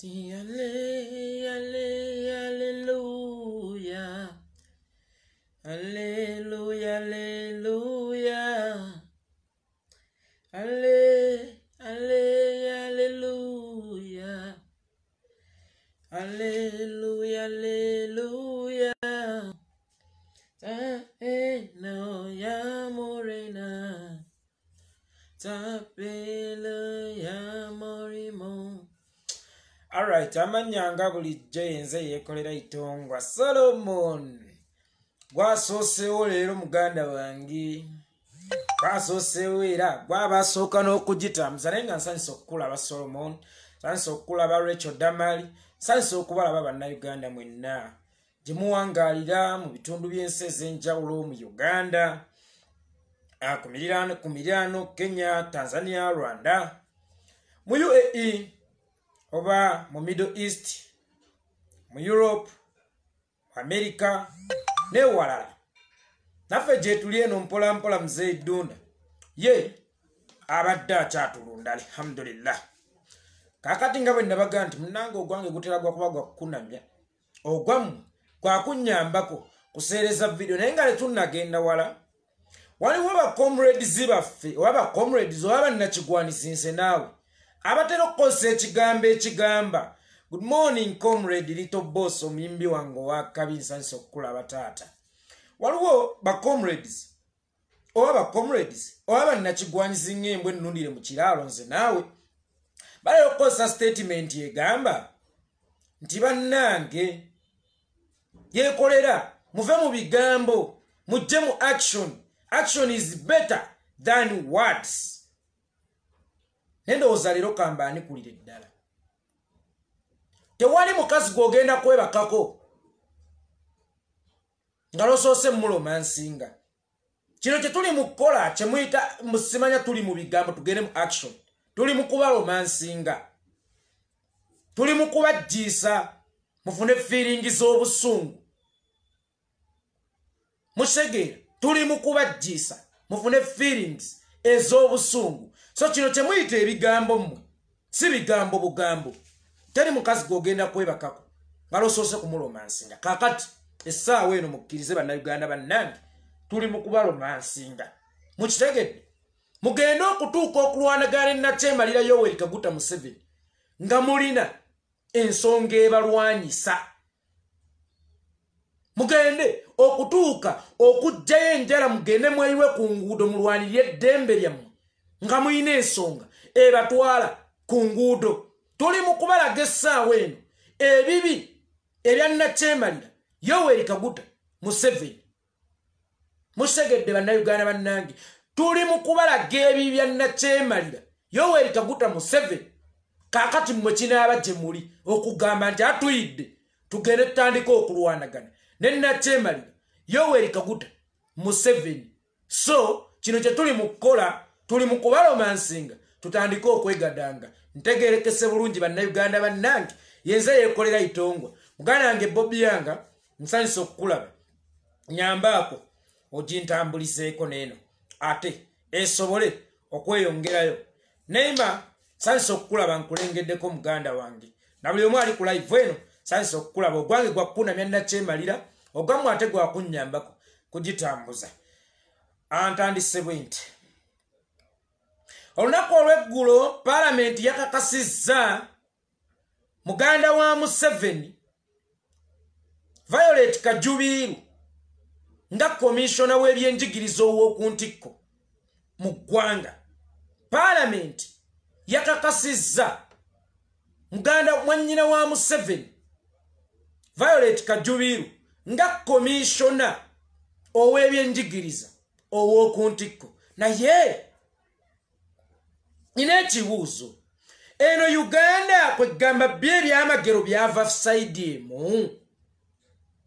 Hallelujah. Hallelujah, hallelujah. Hallelujah. Hallelujah, hallelujah. No ya morena. Tapele ya morimo. All right, amanyanga bulijjo yenze yekolera itongwa Solomon. Gwasosewo leero muganda wange. Gwasosewo era gwabasooka n'okugitambuza naye nga nsanyusa okukulaba Solomon, nsanyusa okukulaba Rachel Damali, nsanyusa okubalaba bannayuganda mwenna gye muwangaalira mu bitundu by'ensi ez'enjawulo mu Uganda, ku miriraano Kenya, Tanzania, Rwanda, mu UAE oba mu Middle East, mu Europe, mu America n'ewalala. Naffe gye tuli eno mpola mpola Mzee Dunda ye abadde akyatulunda alhamdulillah. Kakati nga bwe nabaga nti munnange ogwange gutera gwakuba gwakukunamya, ogwammwe gwakunnyambako kuseereza video naye nga letunnagenda wala. Waliwo bacomrades baffe oba bacomrades oba bannakigwanisiinse naawe abatera okukozesa ekigambo ekigamba good morning comrade little boss omuyimbi wange owakabi nsanyusa okukulaba taata. Waliwo bacomrades oba bannakigwanyizi ng'embwa ennundire mu kiraalo nze naawe bali okukozesa statement egamba nti bannange yekolera muve mu bigambo mujje mu action. Action is better than words. Ndowooza leero kambaani kulire ddala. Tewali mukazi gw'ogenda kwebakako nga losoose mulomansinga. Kino kye tuli mu kukola kye muyita musimanya tuli mu bigambo tugende mu action. Tuli mu kuba romansinga. Tuli mu kubajjiisa mufune feeling z'obusungu. Musegeera tuli mu kubajjiisa mufune feelings ez'obusungu. So kino kye muyita ebigambo mmwe si bigambo bugambo. Teri mukazi gw'ogenda kwebakako nga losoose kumulomansinga. Kakati essaawa eno mukkirize bannayuganda bannange tuli mu kuba romansinga. Mukitegedde mugende okutuuka okulwanagana ennakyemalira Yoweri Kaguta Museveni nga mulina ensonga ebalwanyisa. Mugende okutuuka okujjayo enjala mugende mweyiwe ku nguudo mulwanirye eddembe lyammwe nga muyina ensonga ebatwala ku nguudo. Tuli mu kubalaga essaawa eno ebibi ebyannakyemalira Yoweri Kaguta Museveni. Musegedde bannayuganda bannange tuli mu kubalaga ebibi byannakyemalira Yoweri Kaguta Museveni. Kakati mmwe kinaaba gye muli okugamba nti atuyidde tugende tutandika okulwanagana nennakyemalira Yoweri Kaguta Museveni. So kino kye tuli mu kukola tuli mu kubalomansinga tutandika okwegadanga. Ntegerekese bulungi bannayuganda bannange yenze yeekolera itongwa muganda wange Bobby Yanga nsanyusa okukulaba nyambaako ogintambulizeeko n'eno ate esobole okweyongerayo. Neema nsanyusa okukulaba nkulengeddeko muganda wange na buli omu ali ku live eno nsanyusa okukulaba ogwange gwakukunamya nnakyemalira ogwammwe ate gwakunnyambako kugitambuza. Antandise bwe nti olunaku olw'eggulo Paalamenti yakakasizza muganda wa Museveni Violet Kajubiru nga komishona w'ebyenjigiriza ow'oku ntikko mu ggwanga. Paalamenti yakakasizza muganda mwannyina wa Museveni Violet Kajubiru nga komishona ow'ebyenjigiriza ow'oku ntikko. Naye nina ekibuuzo, eno Uganda kwegamba bye ebyamagero byava saidi emu.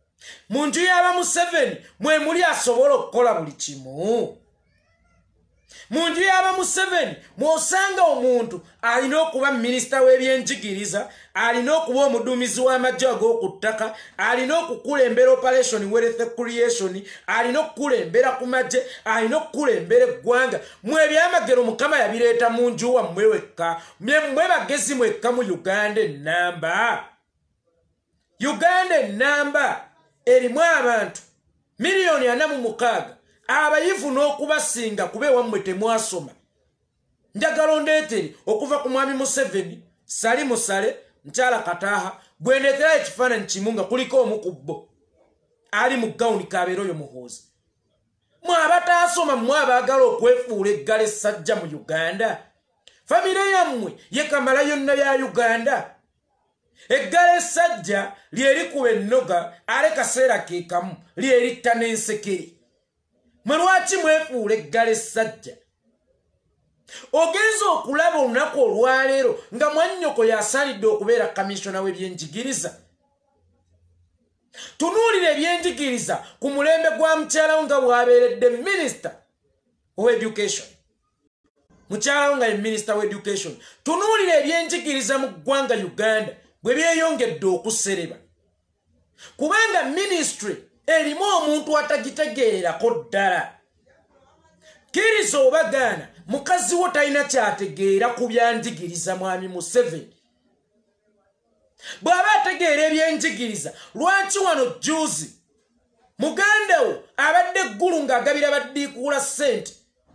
Mu nju y'aba Museveni mwe muli asobola okukola buli kimu. Munju yaba Museveni mwosanga omuntu alina okuba minisita w'ebyenjigiriza, alina okuba omuduumizi w'amagye ag'okuttaka, alina okukulembera operation wealth creation, alina okukulembera ku magye, alina okukulembera eggwanga. Mwe ebyamagero Mukama yabireeta mu nju wammwe wekka, mmwe bagezi mwekka mu Uganda ennamba. Uganda ennamba erimu abantu miliyoni 46. Abayivu n'okubasinga kube wammwe temwasoma. Njagala ndeetere okuva ku mwami Museveni, Sali Musale, Nkyala Kataha, bwendeetera ekifaananyi kimu nga kuliko omu ku bo ali mu gawuni Kabeeroyo Muhoozi. Mwe abataasoma mmwe abaagala okwefuula eggala essajja mu Uganda. Famire yammwe ye Kamala yonna ya Uganda. Eggala essajja lyerikuba ennoga ale kaseera ke kamu lyeritta n'ensekere. Mwe lwaki mwefuula eggala essajja? Ogenza okulaba olunaku olwaleero nga mwannyoko yasalidde okubeera kamishona w'ebyenjigiriza. Tunuulira ebyenjigiriza ku mulembe gwa mukyalawo nga bw'abeeredde minisita w'education. Mukyalawo nga ye minisita w'education. Tunuulira ebyenjigiriza mu ggwanga Uganda bwe byeyongedde okusereba. Kubanga ministry erimu omuntu atagitegeerako ddala. Kkiriza oba gaana mukazi wo talina kyategeera ku byanjigiriza mwami Museveni. Bw'aba ategeera ebyenjigiriza, lwaki wano juzi muganda wo abadde eggulu ng'agabira baddiikuula ssente,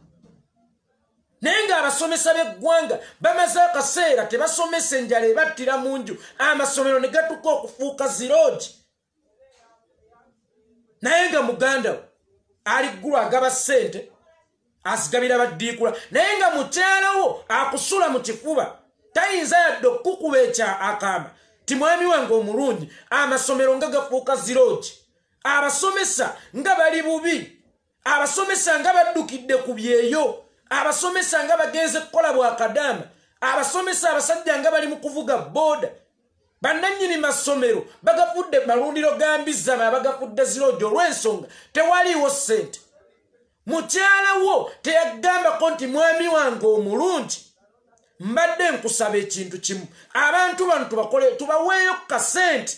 naye ng'abasomesa b'eggwanga bamaze akaseera tebasomesa, enjala ebattira mu nju, amasomero ne gatuka okufuuka ziroogi. Naye nga muganda wo ali ggulu agaba ssente azigabira baddiikula, naye nga mukyala wo akusula mu kifuba tayinza yadde okukuba ekya akamba ti mwami wange omulungi, amasomero nga gafuuka ziroogi, abasomesa nga bali bubi, abasomesa nga baddukidde ku byeyo, abasomesa nga bagenze kukola bwakadaama, abasomesa abasajja nga bali mu kuvuga booda, bannannyini masomero bagafudde malundiro ga mbizama abagafudde ziroogi olw'ensonga tewaliiwo ssente. Mukyala wo teyagambako nti mwami wange omulungi, mbadde nkusaba ekintu kimu, abantu bano tubakole tubaweeyo kasente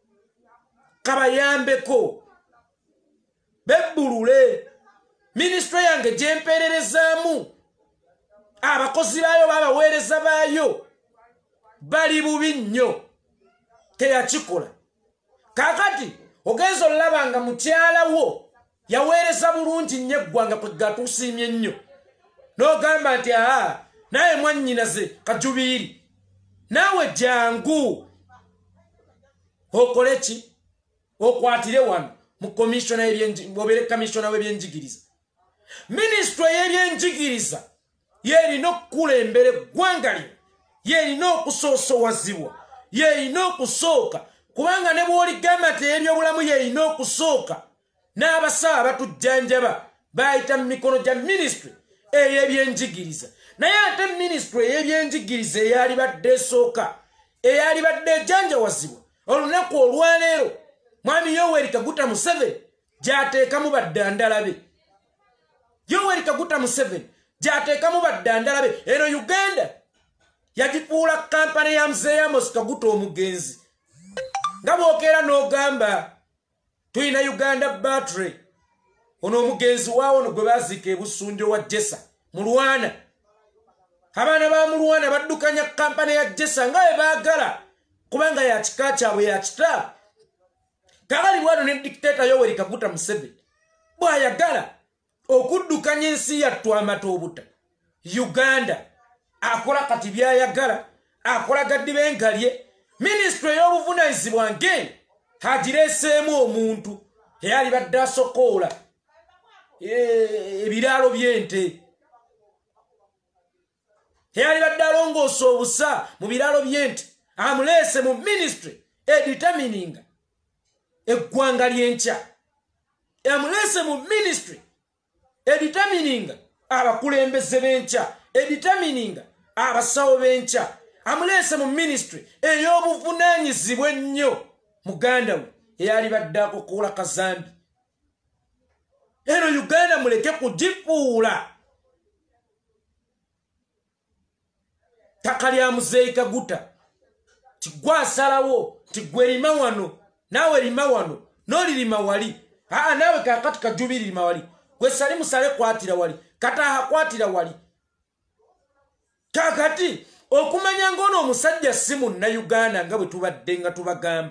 kabayambeko bebbulule minisitule yange gyempeererezaamu, abakozi baayo b'abaweereza baayo bali bubi nnyo, teyakikola. Kaakati ogenza olaba nga mukyala wo yaweereza bulungi nnyo eggwanga kwe gatuusiimye nnyo, n'ogamba nti naye mwannyinaze Kajubiiri, naawe jangu okole ki? Okwatire wano mu komishona obeere kamishona w'ebyenjigiriza. Minisitule y'ebyenjigiriza yerina okukulembera eggwanga lyo, yerina okusoosowazibwa, yerina okusooka, kubanga ne bw'oligamba nti ebyobulamu yerina okusooka, n'abasawo abatujjanjaba bayita mu mikono gya minisitule ey'ebyenjigiriza. Naye ate minisitule ey'ebyenjigiriza eyalibadde esooka, eyalibadde ejjanjawazibwa olunaku olwaleero, mwami Yoweri Kaguta Museveni gy'ateekamu baddandala be. Yoweri Kaguta Museveni gy'ateekamu baddandala be. Eno Uganda yagifuula kampani ya Mzee Amos Kaguta omugenzi. Nga bw'okeera n'ogamba tuyina Uganda battery, ono omugenzi waawo no gwe baziika ebusunjo wa Jessa mu Lwana. Abaana ba mu Lwana baddukanya kampani ya Jessa nga bwe baagala, kubanga ya kika kyabwe ya kita. Kagali bwano ne dictator Yoweri Kaguta Museveni bw'ayagala okuddukanya ensi yattu amatobuta, Uganda akola kati byayagala, akola gaddi bengalye. Ministry y'obuvunaanyizibwa ng'eyo hagireeseemu omuntu eyalibadde asokoola ebiraalo by'ente, eyalibadde alongoosa obusa mu biraalo by'ente, amuleese mu ministry editamininga eggwanga ly'enkya, amuleese mu ministry editamininga abakulembeze b'enkya, editamininga abasawo b'enkya, amuleese mu ministry ey'obuvunaanyizibwa ennyo muganda we eyalibadde akokoola kazambi. Eno Uganda muleke kugifuula ttaka lya muzeeyi Kaguta tigwasalawo tigwerima wano naawe lima wano n'olirima wali naawe kakati Kajubiri lima wali gwe sali musale kwatira wali Kataha kwatira wali kakati okumanya ngono omusajja si munnayuganda nga bwe tubadde nga tubagamba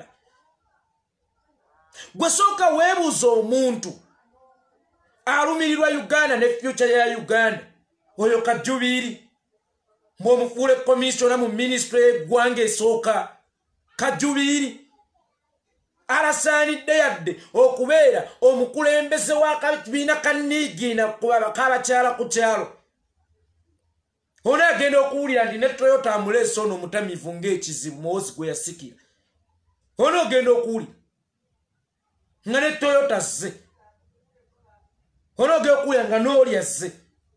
gwe sooka weebuuza omuntu alumirirwa Uganda ne future ya Uganda oyo Kajubiri mbw'omufuule komisiona mu minisitule y'eggwanga esooka Kajubiri alasaanidde yadde okubeera omukulembeze w'akabiina kanniigiina k'abakyala ku kyalo ono agenda okuwulira nti ne Toyota amuleese ono omutamiivu ng'ekizibu muwozi gwe yasikira ono ogenda okuwulira nga ne Toyota zze ono ogenda okuwulira nga n'oli azze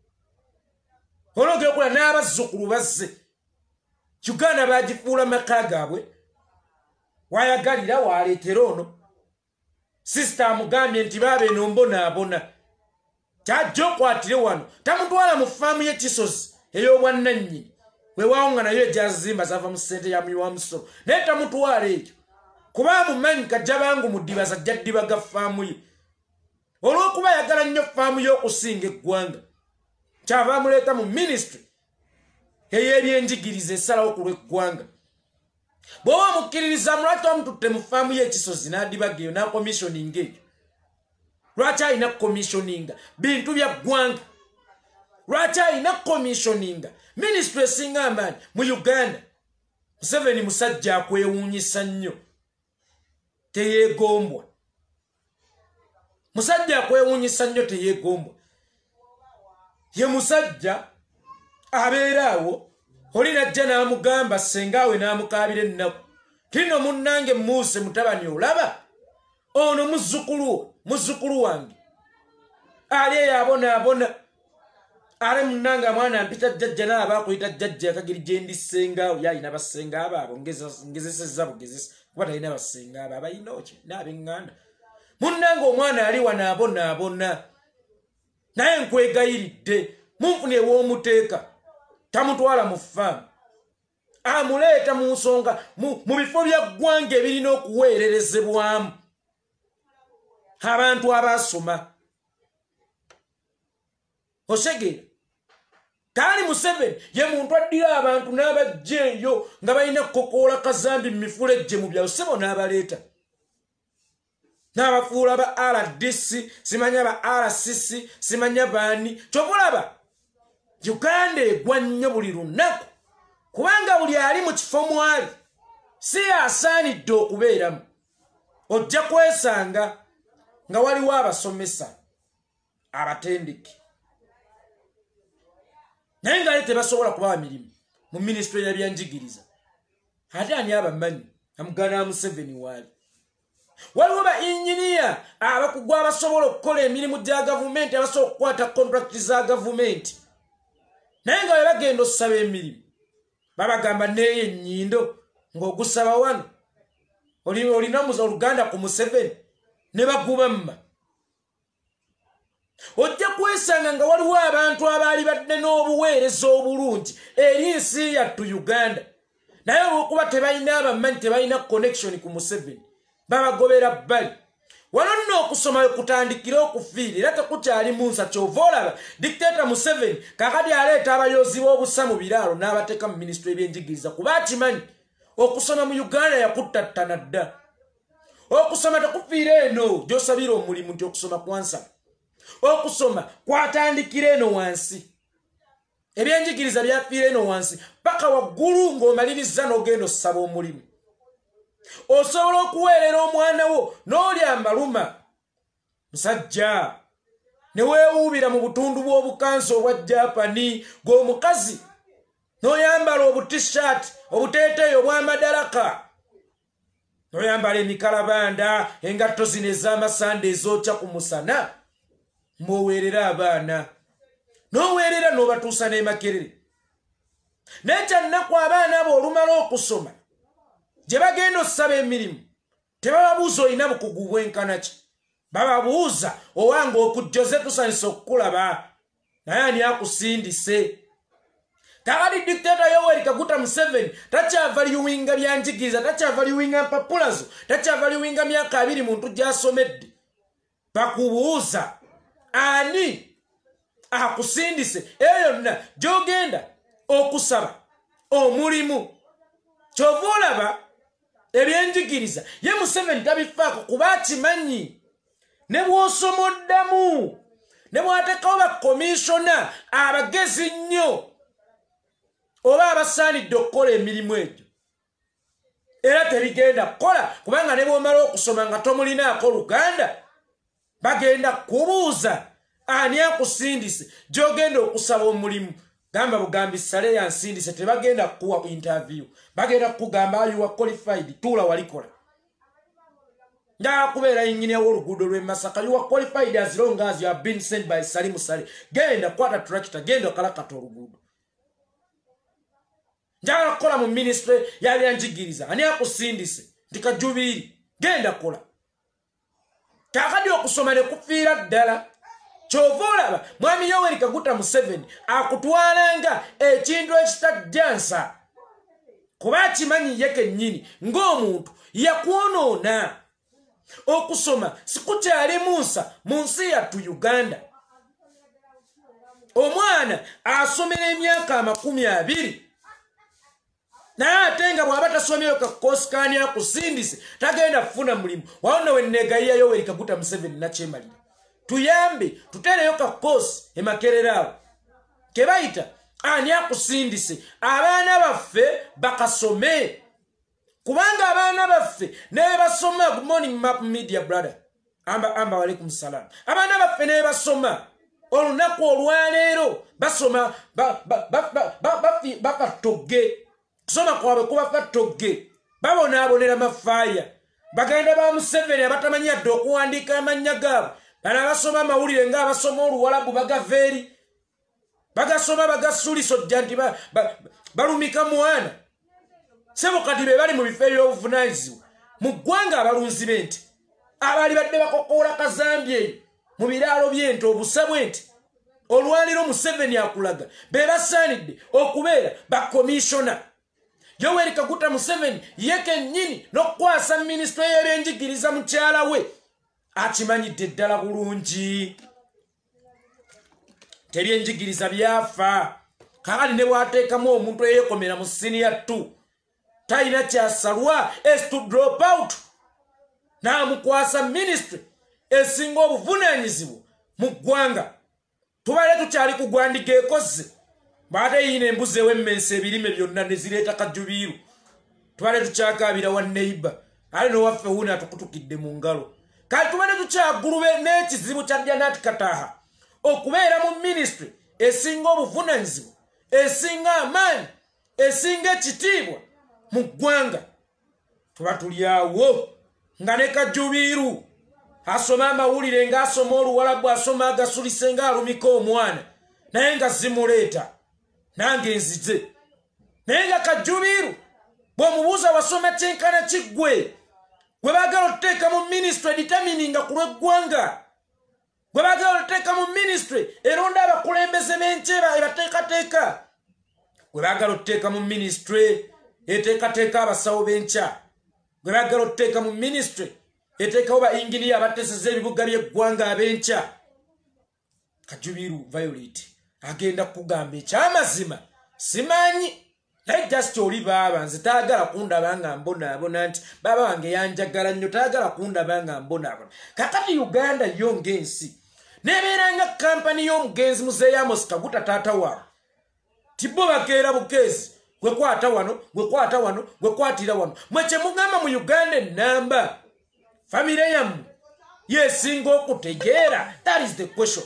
ono ogenda okuwulira n'abazzukulu bazze Uganda baagifuula maka gaabwe wayagalira waleetera ono sisita amugambye nti baabe eno mbonaabona kyajja okwatire wano tamutwala mu faamu y'ekisozi ey'obwannannyini weewaawo nga nayo egyazimba zava mu ssente ya muyi wa musolo naye tamutwala ekyo kuba mumanyi kajja bangu mudibaza ajja ddibaga faamu ye olw'okuba ayagala nnyo faamu y'okusinga eggwanga kyava amuleeta mu minisitule ey'ebyenjigiriza esalawo ku lw'eggwanga bw'oba omukkiririza lwaki omututte mu faamu y'ekisozi n'adibaga eyo n'akomishoninga ekyo lwaki alina komishoninga bintu bya ggwanga lwaki alina komishoninga minisitule esinga amaanyi mu Uganda Museveni musajja akwewuunyisa nnyo teyeegombwa musajja akwewuunyisa nnyo teyeegombwa ye musajja abeeraawo oli najja n'amugamba sengaawe n'amukaabira ennaku tino munnange Muuse mutabani olaba ono muzzukulu wange ali eyo abonaabona ale munnanga mwana mpita jjajja n'aba akuyita jjajja akagiri gye ndi sengaawe yalina basenga abaabo ngezesezza bugezesa kuba talina basenga abo abayina oki n'ab'eŋŋanda munnanga omwana ali wano abonaabona naye nkwegayiridde munfune ew'omuteeka tamutwala mu faamu amuleeta mu nsonga mu bifo bya ggwanga ebirina okuweererezebwamu abantu abasoma osegeera kaali Museveni ye muntu addira abantu n'abajja eyo nga balina kokoola kazambi mu mifuula ejje mu byalo sebo n'abaleeta n'abafuula ba RDC simanya ba RCC simanya baani kyokulaba Uganda egwa nnyo buli lunaku kubanga buli ali mu kifo mwali si asaanidde okubeeramu ojja kwesanga nga waliwo abasomesa abatendeke naye nga tebasobola kubawa mirimu mu minisitule y'ebyenjigiriza ate ani abamanyi amugana Museveni waali waliwo ba inginiya abakugu abasobola okukola emirimu gya gavumenti abasobola okukwata kontrakiti za gavumenti naye nga bwe bagenda okusaba emirimu babagamba neeyo ennyindo ng'ogusaba wano olina oluganda ku Museveni ne bagubamma ojja kwesanga nga waliwo abantu abaali badde n'obuweereza obulungi eri ensi yattu Uganda naye olw'okuba tebalina abamanyi tebalina connection ku Museveni babagobera bbali wano nno okusoma kutandikira okufiira era tekukyali munsa kyova olaba dictator Museveni kakati aleeta abayozi b'obusa mu biraalo n'abateeka mu minisitule y'ebyenjigiriza kuba akimanyi okusoma mu Uganda yakuttattana dda okusoma tekufiira eno gy'osabira omulimu nti okusoma kwansaba okusoma kwatandikira eno wansi ebyenjigiriza byafiira eno wansi paka waggulu ng'omaliriza n'ogenda osaba omulimu osobola okuweerera omwana wo n'olyamba luma musajja ne weewuubira mu butundu bw'obukansi obwa Japani ng'omukazi n'oyambala obutishaati obuteeteeyi obw'amadalaka n'oyambala emikalabanda engatto zino ez'amasanda ezookya ku musana mb'oweerera abaana n'oweerera n'obatuusa n'emakerere naye kyannaku abaana abo olumala okusoma gye bagenda okusaba emirimu tebababuuza olina bukugu bwenkana ki bababuuza owange okujjoze tusanyusa okukulaba naye ani akusindise kakati dictator Yoweri Kaguta Museveni takyavaluinga byanjigiriza takyavaluinga mpapulazo takyavaluinga myaka 2 muntu gyasomedde bakubuuza ani akusindise eyo yonna gyogenda okusaba omulimu kyovulaba ebyenjigiriza ye Museveni tabifaako kuba akimanyi ne bw'osomoddamu ne bw'ateekawo bakomishona abagezi nnyo oba abasaanidde okukola emirimu egyo era tebigenda kukola kubanga ne bw'omala okusoma nga tomulinaako Luganda bagenda kubuuza ani akusindise gy'ogenda okusaba omulimu gamba bugambi sale yansindise tebagenda kuwa interview bagenda kugamba you are qualified tula walikola njagala kubeera engineer w'oluguudo lw'e Masaka you are qualified as long as you have been sent by Salimu Sale genda kwata tractor genda okalakata oluguudo njagala kukola mu ministry ya byanjigiriza ani akusindise nti Kajubiri genda kola kakadi okusoma ne kufiira ddala kyova olaba mwami Yoweri Kaguta Museveni akutwalanga ekintu ekitajjansa kuba akimanyi ye kennyini ng'omuntu yakwonoona okusoma sikukyali munsa mu nsi yattu Uganda omwana asomera emyaka 20 naye ate nga bw'aba tasomyeyo kakoosikani akusindise tagenda kufuna mulimu wawona we nneegayira Yoweri Kaguta Museveni nakyemalira tuyambe tutereyo kakoosi emakerera awo ke bayita ani akusindise abaana baffe bakasome kubanga abaana baffe ne basoma good morning map media brother amba walaikum salam abaana baffe ne basoma olunaku olwaleero basoma bafatoge kusoma kwabwe kuba fatoge babonaabonera mafaya bagenda ba Museveni abatamanyi yadde okuwandiika amannya gaabwe bana basoma amawulire nga abasoma Oluwalabu bagaveeri bagasoma bagasuliso jja nti balumika mwana sebo kati be bali mu bifo eby'obuvunaanyizibwa mu ggwanga abalunzi b'ente abali badde bakokoola kazambye eyo mu biraalo by'ente obusa bw'ente olwaliro Museveni akulaga be basaanidde okubeera bakomishona Yoweri Kaguta Museveni ye kennyini n'okukwasa minisitule y'ebyenjigiriza mukyala we akimanyidde ddala bulungi tebyenjigiriza byafa kakati ne bw'ateekamu omuntu eyeekomera mu senior 2 talina kyasalwa is to drop out n'amukwasa ministry esinga obuvunaanyizibwa mu ggwanga tubale tukyali kugwandiga ekoze baate yina embuzi ew'emmensi ebirime byonna ne zireeta Kajubiru tubale tukyakaabira wa neighbor ali n'owaffe wuuni atukutukidde mu ngalo kati tubale tukyagulube n'ekizibu kya Janat Kataha okubeera mu ministry esinga obuvunaanyizibwa esinga amaanyi esinga ekitiibwa mu ggwanga tuba tulyawo nga ne Kajubiru asoma amawulire ng'asoma Oluwalabu asoma agasulise ng'alumika omwana naye nga zimuleeta nange nzize naye nga Kajubiru bw'omubuuza wasoma kyenkana kiggwe gwe baagala otuteeka mu ministry determininga ku lw'eggwanga gwe baagala otuteeka mu ministry eronda abakulembeze b'enkyeba ebateekateeka gwe baagala otuteeka mu ministry eteekateeka abasawo b'enkya gwe baagala otuteeka mu ministry eteekawo ba inginiya abateeseza ebibuga by'eggwanga ab'enkya Kajubiru Violet agenda kugamba ekyamazima simanyi naye just oli baaba nze taagala kundaba nga mbonaabona nti baaba wange yanjagala nnyo taagala kundaba nga mbonaabona kakati Uganda yo ng'ensi nebeera nga kampani y'omugenzi Muzeeyi Amos Kaguta taata waawe tibbo bakeera bukeezi gwe kwata wano gwe kwata wano gwe kwatira wano mwe kye mugamba mu Uganda ennamba famire yammwe yeesinga okutegeera that is the question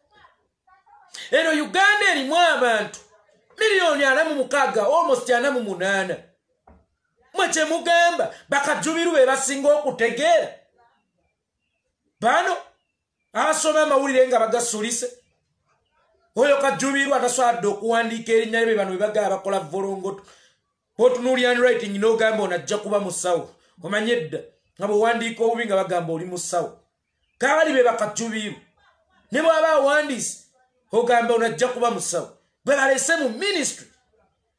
eno Uganda erimu abantu miliyoni 46 almost 48 mwe kye mugamba bakajubiru be basinga okutegeera bano abasoma amawulire nga bagasulise oyo Kajubiru atasobodde okuwandiika erinnya lye bano be bagaba bakola volongoto bw'otunuulya handwriting n'ogamba onajja kuba musawo omanye dda nga bwewandiika obubi nga bagamba oli musawo kaali be bakajubiru ne bw'aba awandiise ogamba onajja kuba musawo gwe balese mu ministry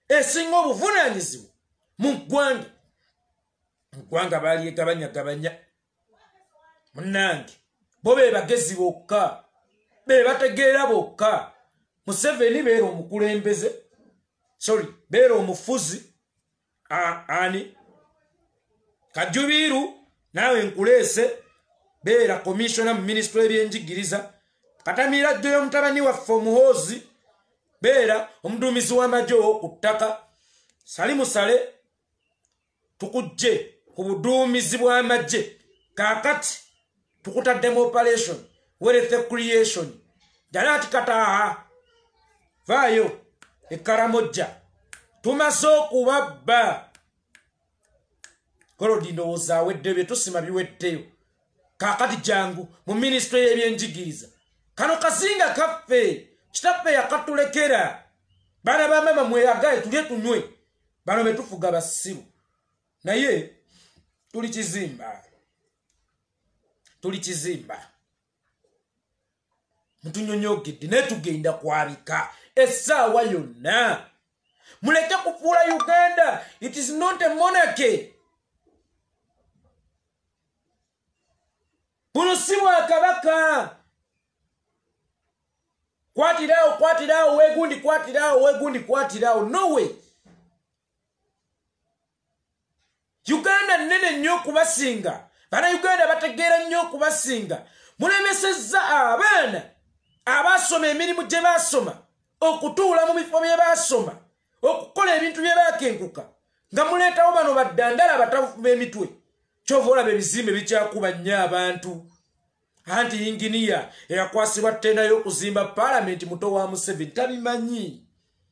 esinga obuvunaanyizibwa mu ggwanga balyegabanyagabanya munnange bo be bagezi bokka be bategeera bokka Museveni beera omukulembeze beera omufuzi ani Kajubiru naawe nkuleese beera commissioner mu ministry y'ebyenjigiriza Katamira Jjoyo mutabani waffe omuhoozi beera omuduumizi w'amagye ku ttaka Salimu Sale tukujje ku buduumizi bw'amagye kaakati tukutaddemu operation wealth creation jalati kataaha vaayo ekkaramojja tumaze okubabba Kolodi ndowooza awedde bye tusima biweddeyo kaakati jangu mu ministry y'ebyenjigiriza kano kazinga kaffe kitaffe yakatulekera bana bamama mweyagaye tulye tunywe bano betufuga basiru naye tuli kizimba mutunyonyogedde naye tugenda kwabika essaawa yonna muleke kufuula Uganda it is not a monarchy buno si Bwakabaka kwatirawo wegundi kwatirawo no way Uganda nene nnyo okubasinga bana Uganda bategeera nnyo okubasinga mulemesezza abaana abasoma emirimu gye basoma okutuula mu bifo bye basoma okukola ebintu bye bakenkuka nga muleetawo bano baddandala batafu b'emitwe kyova olaba ebizimbe bikyakuba nnyo abantu anti inginiya eyakwasibwa ttenda y'okuzimba paalamenti muto wa Museveni tabimanyi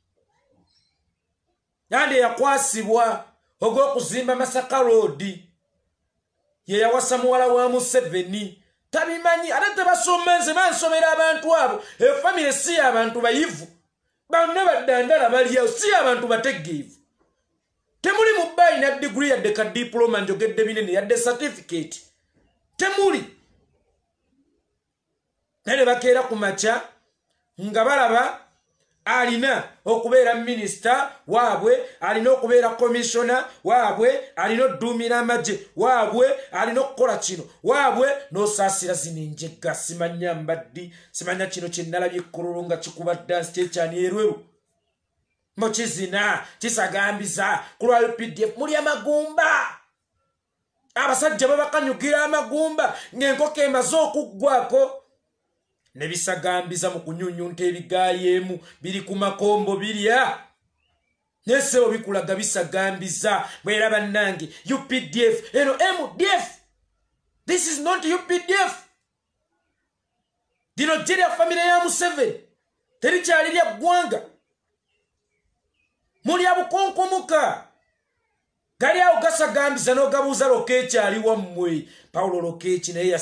yandi eyakwasibwa ogw'okuzimba Masaka Road ye yawasa muwala wa Museveni tabimanyi ate tebasoma nze bansomera abantu abo efamire si abantu bayivu bonna baddandala baliawo si abantu bategeevu temuli mu bbayi na degree yadde ka diploma njogedde binene yadde certificate temuli nene bakeera ku makya nga balaba alina okubeera minisita waabwe alina okubeera commissioner waabwe alina odduumira amagye waabwe alina okukola kino waabwe n'osaasira zino enjegga simanya mbaddi simanya kino kyennalabye ekkololo nga kikuba dansi kyekyani erweru mukizina kisagambiza ku lwa UPDF muli amagumba abasajja babakanyugira amagumba ng'enkoko emaze okuggwako ne bisagambiza mu kunyunyunta ebigayeemu biri ku makombo birya nesebo bikulaga bisagambiza bwera bannange UPDF eno MDF this is not UPDF dino jeri ya familia ya Museveni terikyali lya ggwanga muli abukonkumuka gali awo gasagambiza n'ogabuuza Lokeeki ali wammwe Paulo Lokeeki naye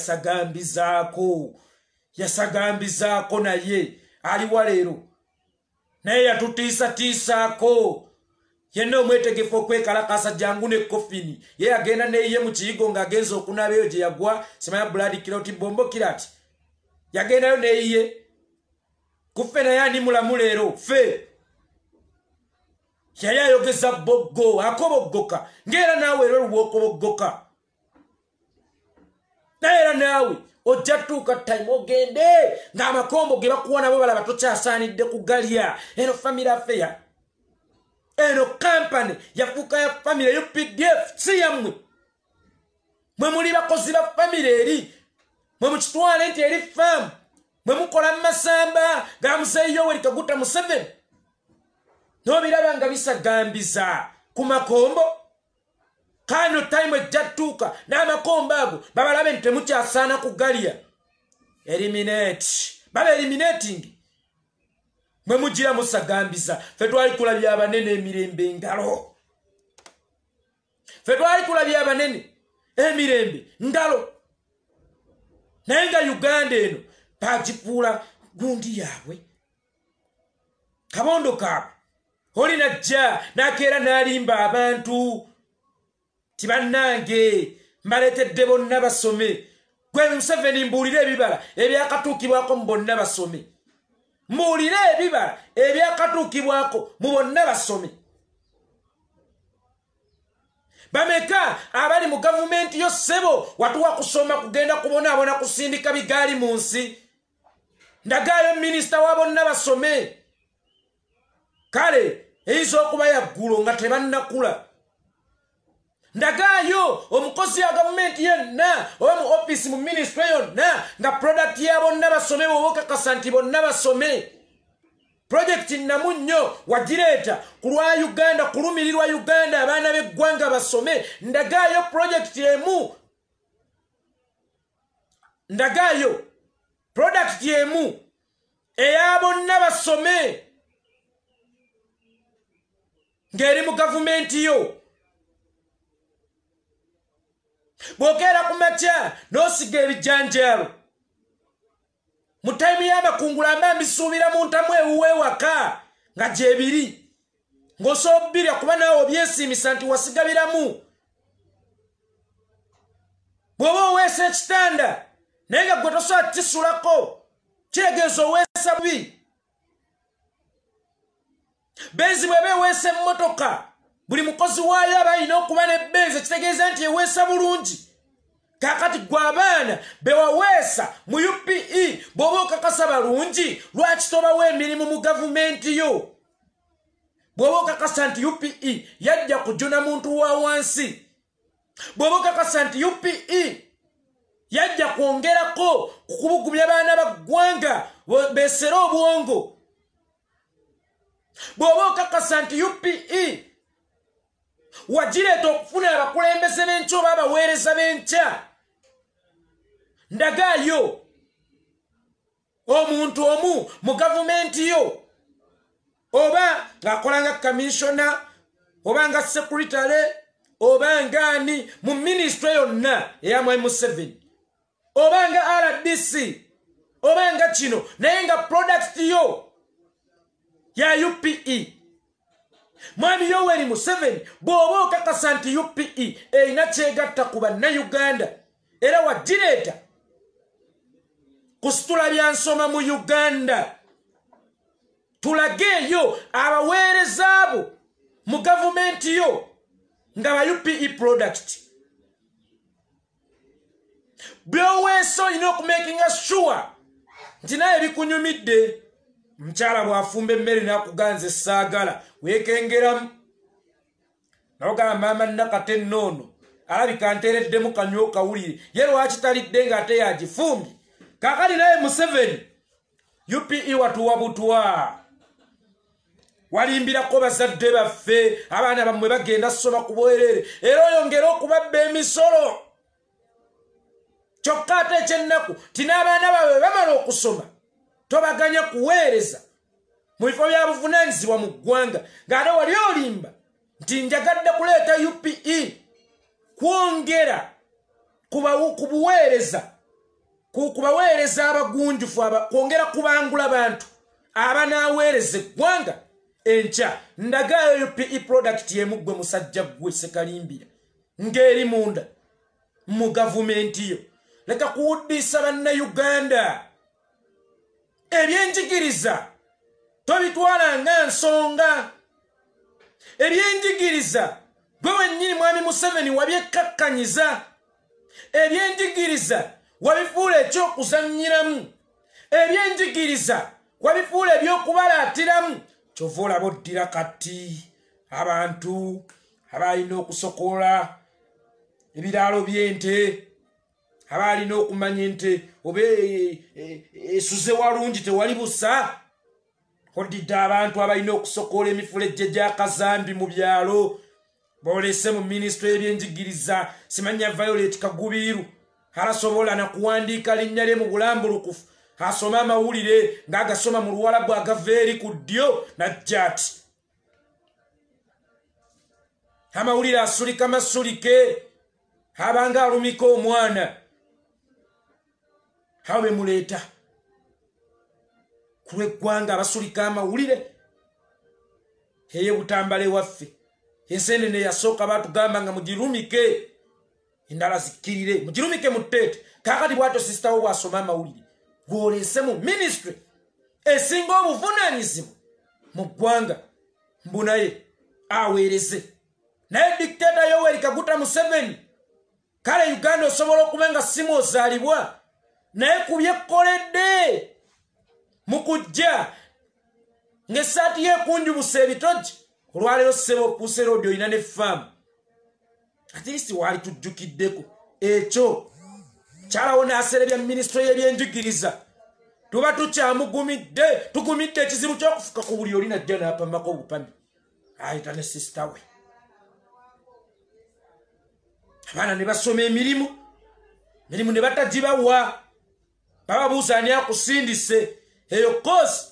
yasagambizaako naye aliwa leero naye yatutiisatiisaako yenna omwetegefu okwekalakasa jangu ne kofini ye yagenda neye mu kiyigo ng'agenza okunaaba gye yagwa simanya blood clot bombo kirati yagendayo neye kuffe naye ani mulamu leero ffe yali ayogeza boggo akoboggoka ng'era naawe era olw'okoboggoka naye era naawe ojja tuuka time ogende ng'amakombo ge bakuwa nabo balaba tokyasaanidde kugalya eno family affair eno kampani yafuuka ya family UPDF si yammwe mwe muli bakozi ba family eri mwe mukitwale nti eri famu mwe mukola mu masamba ga Muzeeyi Yoweri Kaguta Museveni n'obiraba nga bisagambiza ku makombo kano time ejja tuuka n'amakombo ago babalabe nti temukyasaana kugalya baba eliminating mwe mugira musagambiza ffe twali tulabye abanene emirembe ngalo ffe twali tulabye abanene emirembe ngalo naye nga Uganda eno bagifuula gundi yaabwe kabondo kaabwe oli najja nakeera n'alimba abantu tibannange mbaletedde bonna basome gwe Museveni mbuulire ebibala ebyakatuukibwako mu bonna basome mbuulire ebibala ebyakatuukibwako mu bonna basome bameka abali mu government yo sebo watuwa kusoma kugenda kubona kusindika bigali mu nsi ndagayo minister wabo n'abasome kale eizo okuba yaggulu nga tebannakula ndagayo omukozi ya government yenna oba mu office mu ministry yonna nga product yabo n'abasome bokakasa nti bonna basome project namunyo wagireta kulwa Uganda kulumirirwa Uganda abaana b'eggwanga basome ndagayo project emu ndagayo product emu eyabo n'abasome ngeri mu government yo bokera kumacha nosiga ebijanjalo mu time y'abakungula mbambisuubira mu ntamu ewuwe waka nga gyebiri ng'osobirya kuba naawe obyesimisa nti wasigabiramu bw'oba oweesa ekitanda naye nga gwe tosobola kisulako kitegeeza oweesa bubi benzi bw'eba eweesa emmotoka buli mukozi waayo aba alina okuba ne benzi kitegeeza nti eweesa bulungi kakati gwe abaana bewaweesa mu UPE bw'oba okakasa balungi lwaki tobawo emirimu mu gavumenti yo bw'oba okakasa nti UPE yajja kujuna muntu wa wansi bw'oba okakasa nti UPE yajja kwongerako kukubugumya baana baggwanga besera obwongo bw'oba okakasa nti UPE wagireeta okufuna abakulembeze b'enkya oba abaweereza b'enkya ndagayo omuntu omu mu gavumenti yo oba ng'akola nga kamishona oba nga sekuritale oba ngaani mu minisitule yonna eya mwami Museveni oba nga RDC oba nga kino naye nga product yo ya UPE mwami Yoweri Museveni bw'oba okakasa nti UPE erina kyegatta ku bannayuganda era wagireeta kusitula byansoma mu Uganda tulageeyo abaweereza abo mu gavumenti yo nga ba UPE product byoweesa olina okumakinga sure nti naye bikunyumidde mchala bwafumba emmere nakuganza esaagala weekengeramu naogala mama nakate nnono alabika nteereddemu kanywa okawulire ye lwaki talidde ng'ate yagifumbye kakali naye Museveni UPE watuwa butwa walimbirako bazadde baffe abaana bammwe bagenda ssoma ku bwerere era oyongera okubabba emisolo kyokka ate ekyennaku tin'abaana baabwe bamala okusoma tobaganya kuweereza mu bifo bya buvunaanyizibwa mu ggwanga ng'ate wali olimba nti njagadde kuleeta UPE kwongera ku buweereza ku baweereza abagunjufu kwongera kubangula bantu abanaaweereza eggwanga enkya ndagayo UPE product y'emu gwe musajja gwe sekalimbira ng'eri munda mu gavumenti yo leka kuwuddisa bannayuganda ebyenjigiriza tobitwala nga nsonga ebyenjigiriza gwe wennyini mwami Museveni wabyekakkanyiza ebyenjigiriza wabifuula ekyokuzannyiramu ebyenjigiriza wabifuula ebyokubalaatiramu kyova olaba oddira kati abantu abalina okusokola ebiraalo by'ente abalina okumanya ente oba esuze walungi tewali busa oddidde abantu abalina okusokola emifulejje gy'akazambi mu byalo boolese mu minisitule y'ebyenjigiriza simanya Violet Kagubiru alasobola nakuwandiika linnya lye mu bulambulukufu asoma amawulire ng'agasoma mu Luwarabu agava eri ku ddyo najja ati amawulire asulika masulike abanga alumika omwana awo bemuleeta ku lw'eggwanga abasulika amawulire eye Butambala ewaffe ensenene yasooka batugamba nga mugirumike endala zikkirire mugirumike mu tteete kaakati bw'atyo sisitawo bw'asoma amawulire gw'oleese mu minisitule esinga obuvunaanyizibwa mu ggwanga mbu naye aweereze naye dictator Yoweri Kaguta Museveni kale Uganda osobola okubenga simu ozalibwa naye kubyekoledde mukujja ngesaati yekunju busebitoji olwalero sebo puse road oyina ne farm at least wali tujjukiddeko ekyo kyalawo n'aserebya ministry y'ebyenjigiliza tuba tukyamugumidde tugumidde ekizibu ky'okufuka ku buli olina jja n'apamako obupami ayita ne sister we abaana ne basoma emirimu ne batagibawa bababuuza ani akusindise eyo kosi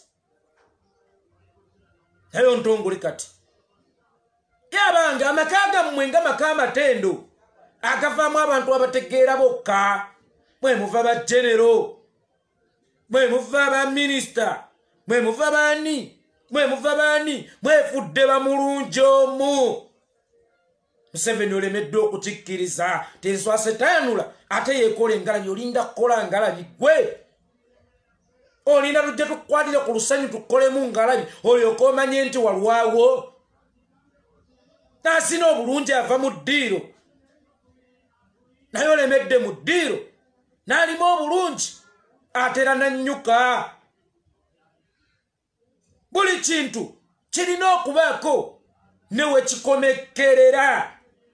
eyo ntongole kati yabange amaka gammwe nga maka amatendo agavaamu abantu abategeera bokka mwe muva ba genero mwe muva ba minisita mwe muva baani mwe muva baani mwefudde bamulungi omu Museveni olemedde okukikkiriza tenswase tayanula ate yeekola engalabi olinda kukola ngalabi gwe olinda tujja tukwatire ku lusanyu tukolemu ngalabi olyoka omanye nti walwawo nasina obulungi ava mu ddiiro naye olemedde mu ddiiro n'alima obulungi atera nannyuka buli kintu kirina okubaako newe kikomekkerera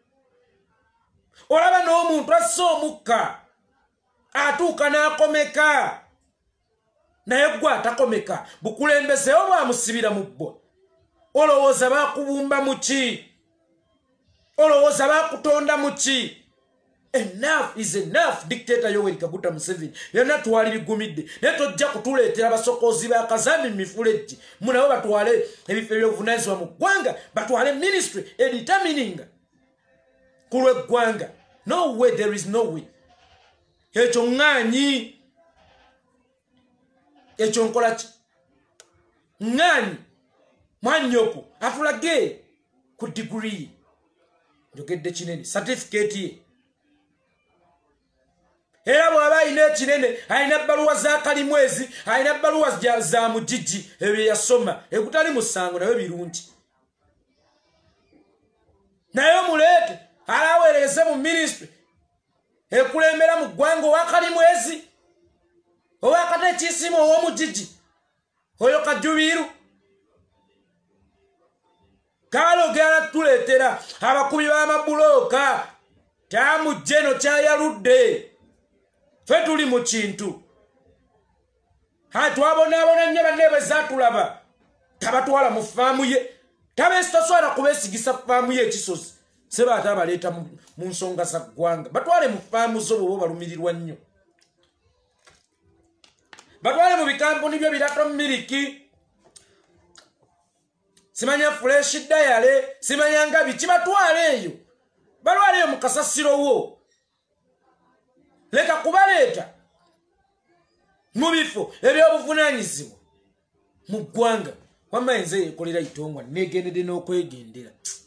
olaba n'omuntu assa omukka atuuka n'akomeka naye gwe atakomeka bukulembeseyo bwamusibira mu bbwa olowooza baakubumba mu ki olowooza baakutonda mu ki enough is enough dictator Yoweri Kaguta Museveni yonna twali bigumidde naye tojja kutuleetera abasokozi bakazambi mu mifulejji munabo batwale ebifo ebyobuvunaanyizibwa mu ggwanga batwale ministry edetermining ku lw'eggwanga no way there is no way ekyo ŋŋaanyi ekyo nkola ki ŋŋaanyi mwanyoko atulage ku degree njogedde kinene certificate ye era bw'aba alina ekinene alina ebbaluwa za kalimwezi alina ebbaluwa za mugigi ebyo yasoma ekutali musango nayo birungi naye omuleete alaweereze mu ministry ekulembera mu ggwanga owa kalimwezi owa katekiisimu ow'omugigi oyo kajubiru kaalogera tuleetera abakubi b'amabulooka kyamujjeno kyayaludde ffe tuli mu kintu twabonaabona nnyo banne bwe zaatulaba tabatwala mu faamu ye tabeesitasobola kubeesigisa faamu ye ekisozi seba ate abaleeta mu nsonga za ggwanga batwale mu faamu zo bwe balumirirwa nnyo batwale mu bikampuni byo birato miliki simanya fresh dayale simanya nga biki batwale eyo balwale eyo mu kasasiro wo leka kubaleeta mu bifo ebyobuvunaanyizibwa mu ggwanga wamma enze yeekolera itongwa neegendedde n'okwegendera